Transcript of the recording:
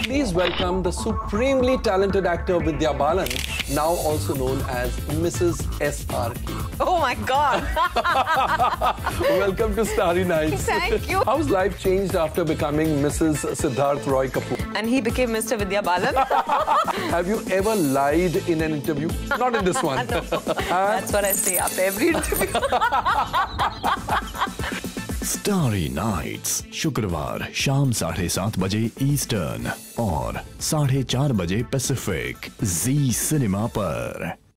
Please welcome the supremely talented actor Vidya Balan, now also known as Mrs. SRK. Oh my God! Welcome to Starry Nights. Thank you. How's life changed after becoming Mrs. Siddharth Roy Kapoor? And he became Mr. Vidya Balan. Have you ever lied in an interview? Not in this one. No, that's what I say after every interview. Starry nights शुक्रवार शाम 7:30 बजे eastern और 4:30 बजे Pacific, जी cinema पर।